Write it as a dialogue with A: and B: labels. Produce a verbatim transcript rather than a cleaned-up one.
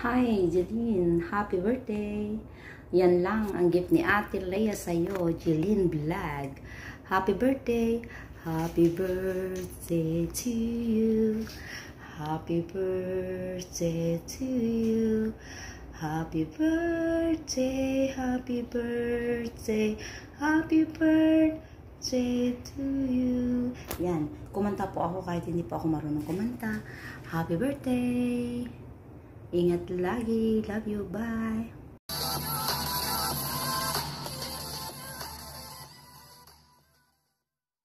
A: Hi, Jeline. Happy birthday. Yan lang ang gift ni Ate Leia sa'yo, Jeline Vlog. Happy birthday. Happy birthday to you. Happy birthday to you. Happy birthday, happy birthday, happy birthday to you. Yan, kumanta po ako kahit hindi po ako marunong kumanta. Happy birthday. Ingat lagi. Love you. Bye.